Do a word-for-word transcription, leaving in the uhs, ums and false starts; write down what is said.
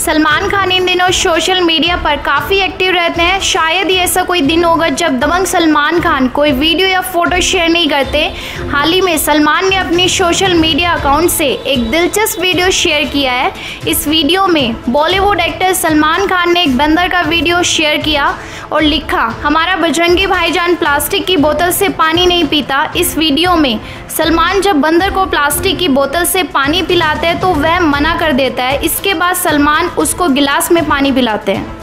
सलमान खान इन दिनों social media पर काफ़ी एक्टिव रहते हैं। शायद ही ऐसा कोई दिन होगा जब दबंग सलमान खान कोई वीडियो या फोटो शेयर नहीं करते। हाल ही में सलमान ने अपनी सोशल मीडिया अकाउंट से एक दिलचस्प वीडियो शेयर किया है। इस वीडियो में बॉलीवुड एक्टर सलमान खान ने एक बंदर का वीडियो शेयर किया और लिखा, हमारा बजरंगी भाईजान प्लास्टिक की बोतल से पानी नहीं पीता। इस वीडियो में सलमान जब बंदर को प्लास्टिक की बोतल से पानी पिलाते हैं तो वह मना कर देता है। इसके बाद सलमान उसको गिलास में पानी पिलाते हैं।